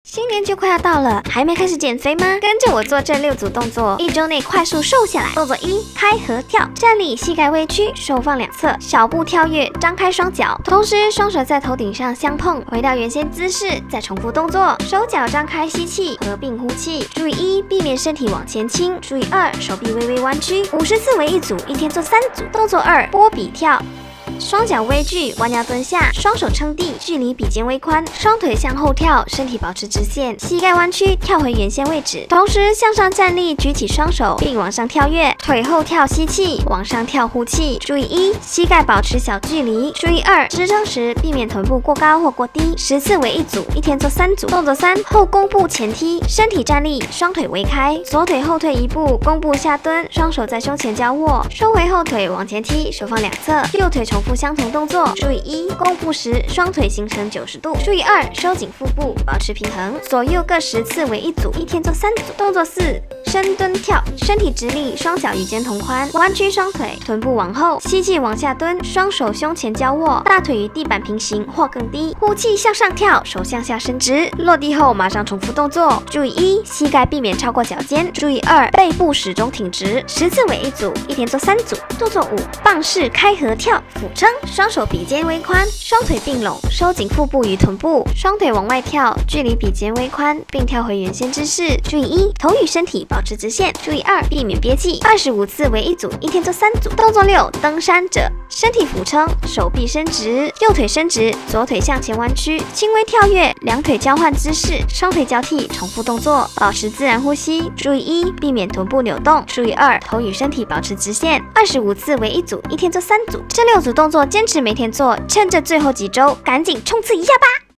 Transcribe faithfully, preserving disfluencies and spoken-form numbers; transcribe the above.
新年就快要到了，还没开始减肥吗？跟着我做这六组动作，一周内快速瘦下来。动作一：开合跳，站立，膝盖微屈，手放两侧，小步跳跃，张开双脚，同时双手在头顶上相碰，回到原先姿势，再重复动作。手脚张开吸气，合并呼气。注意一，避免身体往前倾。注意二，手臂微微弯曲。五十次为一组，一天做三组。动作二：波比跳。 双脚微距，弯腰蹲下，双手撑地，距离比肩微宽，双腿向后跳，身体保持直线，膝盖弯曲，跳回原先位置，同时向上站立，举起双手，并往上跳跃，腿后跳吸气，往上跳呼气。注意一，膝盖保持小距离。注意二，支撑时避免臀部过高或过低。十次为一组，一天做三组。动作三，后弓步前踢，身体站立，双腿微开，左腿后退一步，弓步下蹲，双手在胸前交握，收回后腿往前踢，手放两侧，右腿重复 相同动作。注意一，弓步时双腿形成九十度。注意二，收紧腹部，保持平衡。左右各十次为一组，一天做三组。动作四，深蹲跳，身体直立，双脚与肩同宽，弯曲双腿，臀部往后，吸气往下蹲，双手胸前交握，大腿与地板平行或更低。呼气向上跳，手向下伸直。落地后马上重复动作。注意一，膝盖避免超过脚尖。注意二，背部始终挺直。十次为一组，一天做三组。动作五，棒式开合跳，俯撑。 双手比肩微宽，双腿并拢，收紧腹部与臀部，双腿往外跳，距离比肩微宽，并跳回原先姿势。注意一，头与身体保持直线。注意二，避免憋气。二十五次为一组，一天做三组。动作六，登山者，身体俯撑，手臂伸直，右腿伸直，左腿向前弯曲，轻微跳跃，两腿交换姿势，双腿交替，重复动作，保持自然呼吸。注意一，避免臀部扭动。注意二，头与身体保持直线。二十五次为一组，一天做三组。这六组动作坚持每天做，趁着最后几周，赶紧冲刺一下吧！